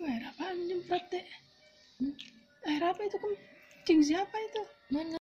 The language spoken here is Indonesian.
Air apaan nyemprot deh? Air apa itu, kencing siapa itu? Mana?